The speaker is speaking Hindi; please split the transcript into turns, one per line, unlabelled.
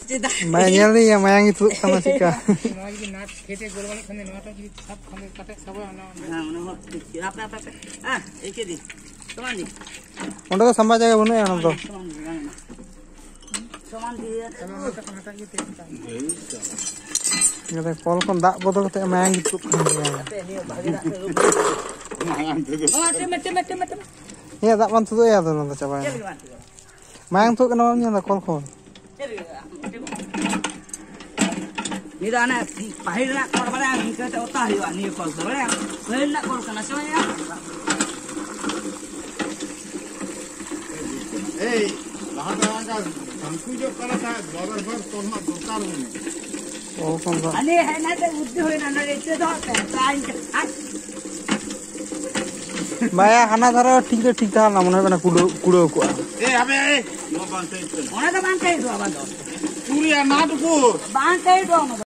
मैं nyel nih ya mayang itu sama Cika. Udah sama jaga bener ya nonton. Nggak tahu kalau kon dak bodoh kata mayang itu. Iya tak bantu tuh ya tuh nonton coba. Mayang tuh kenalnya tak kol.
Ni dah nak pahir nak kor barang ni kata otak dia ni kol barang. Lain nak kol kana saya.
लहां का हमको जो करा था बराबर पर तोड़ना दरकार नहीं
ओ कौन सा
अने है ना तो बुद्धि होय ना रेचे दो ताइन
माया हना धरा ठीक था ना मने बना कुड़ो को
ए अबे ए नो बांधते
ओना तो बांधते दो बांधो
पूरी ना तो
बांधते दो